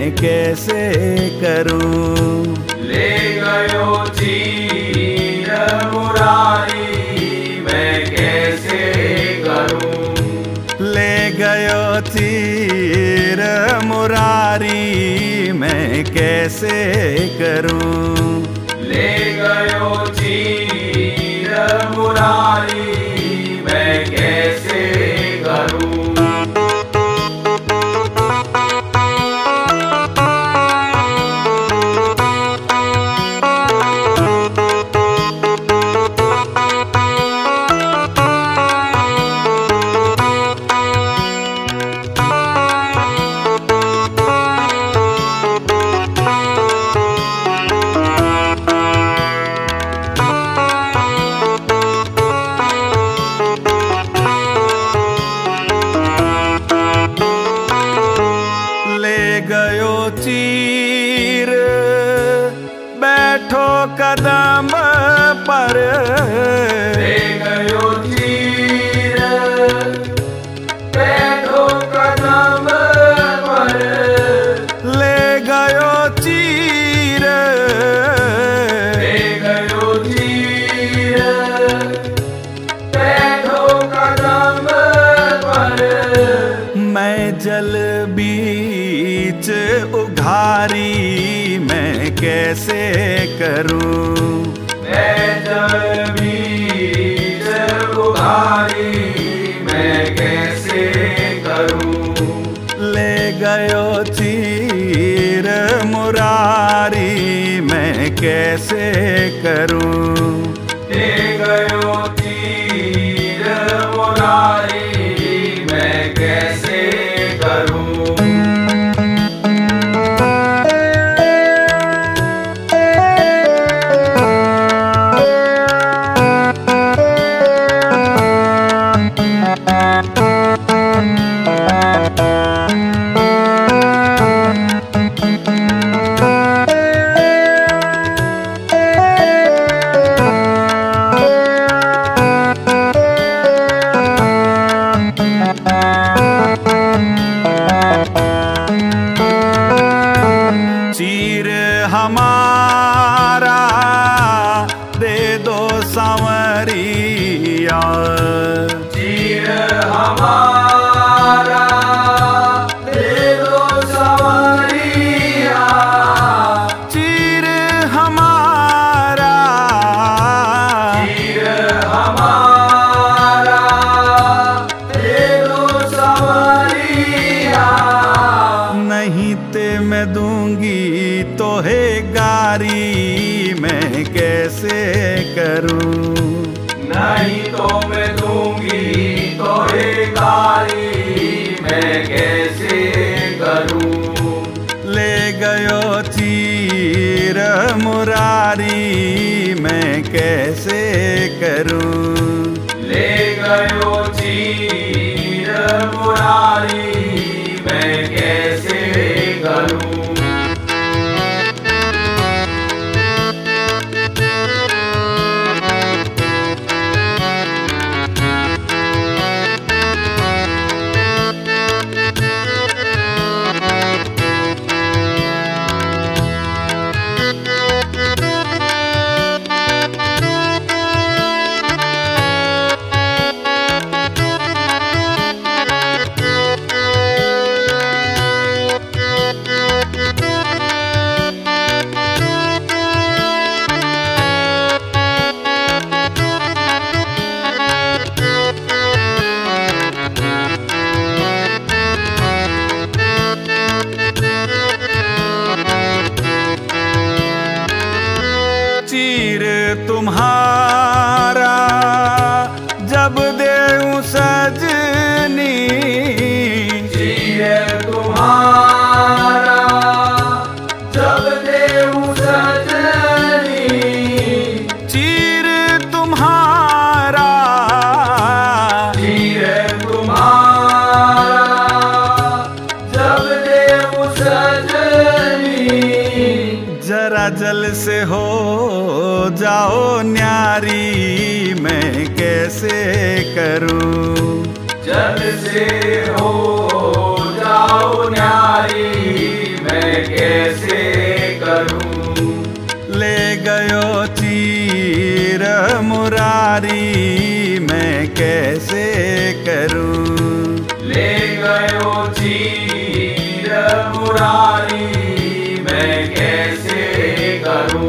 मैं कैसे करूं। ले गयो चीर मुरारी मैं कैसे करूं। ले गयो चीर मुरारी मैं कैसे करूं। ले गयो चीर मुरारी मैं कैसे करूं। गयो चीर बैठो कदम पर। ले गयो चीर बैठो कदम पर। ले गयो चीर। ले गयो चीर बैठो कदम पर। मैं जल बीच उघारी मैं कैसे करूं। मैं जल बीच उघारी मैं कैसे करूं। ले गयो चीर मुरारी मैं कैसे करूं। ले गयो चीर मुरारी मैं कैसे करूं। चीर हमारा दे दो सांवरिया। चीर हमारा दे दो सांवरिया। चीर हमारा। चीर हमारा दे दो सांवरिया। नहीं ते मैं दूंगी तो है गारी मैं कैसे करूं। नहीं तो मैं दूंगी तो है गारी मैं कैसे करूं। ले गयो चीर मुरारी मैं कैसे करूं। ले गयो चीर मुरारी मैं कैसे करूं। चीर तुम्हारा जब देऊं सजनी। चीर तुम्हारा जब देऊं सजनी। चीर तुम्हारा। चीर तुम्हारा जब देऊं सजनी। जरा जल से हो जाओ न्यारी मैं कैसे करूं। जल से हो जाओ न्यारी मैं मैं कैसे करूं? ले गयो चीर मुरारी मैं कैसे करूं? ले गयो चीर मुरारी मैं कैसे करूं?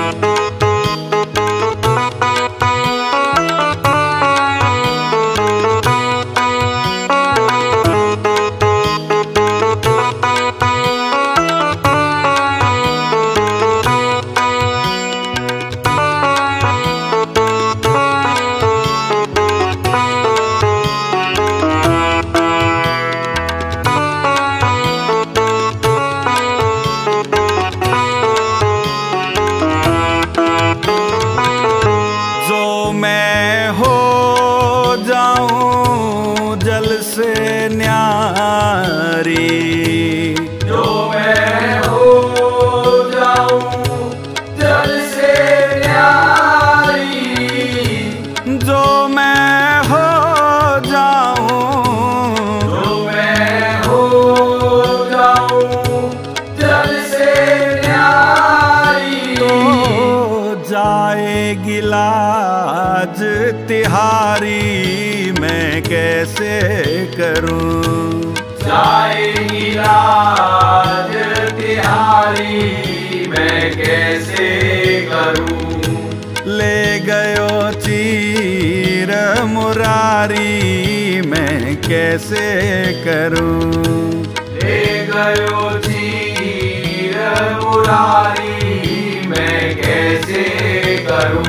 लाज तिहारी मैं कैसे करूं? जाएगी लाज तिहारी मैं कैसे करूं? ले गयो चीर मुरारी मैं कैसे करूं? ले गयो चीर मुरारी मैं कैसे करूं?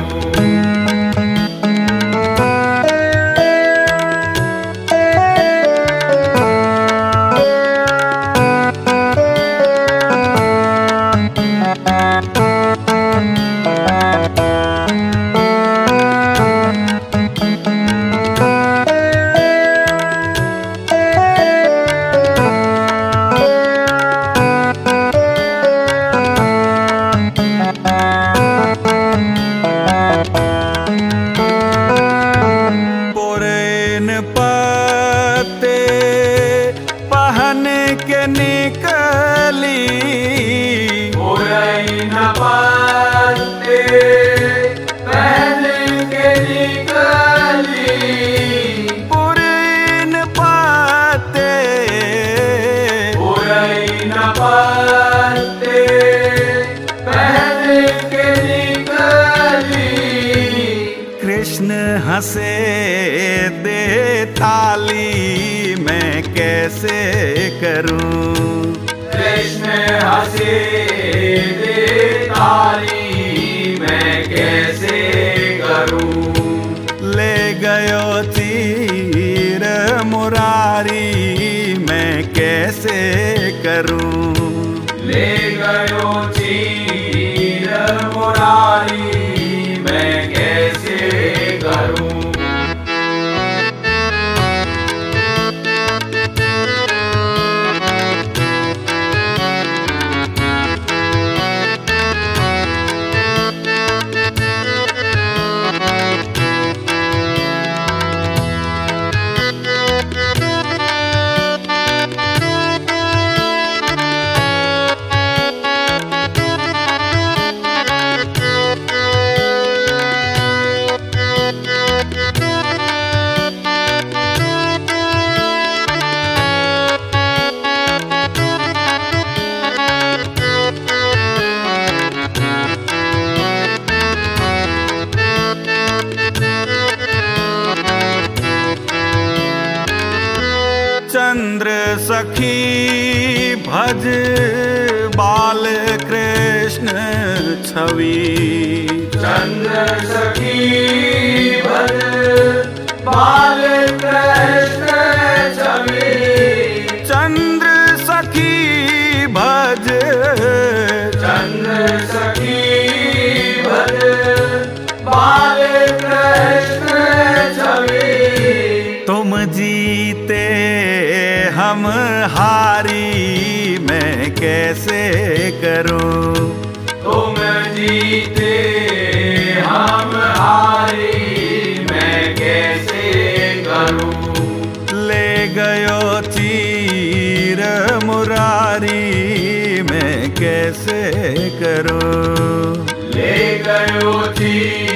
कृष्ण हंसे दे ताली मैं कैसे करूं? कृष्ण हंसे दे ताली मैं कैसे करूं? ले गयो चीर मुरारी मैं कैसे करूं? ले गयो चीर मुरारी मैं कैसे करूं? चंद्र सखी भज बाल कृष्ण छवि। चंद्र सखी भज बाल कृष्ण छवि। चंद्र सखी भज चंद्र सखी भज बाल कृष्ण छवि। तुम जीते हम हारी मैं कैसे करूं? तुम जीते हम हारी मैं कैसे करूं? ले गयो चीर मुरारी करूं? ले गयो थी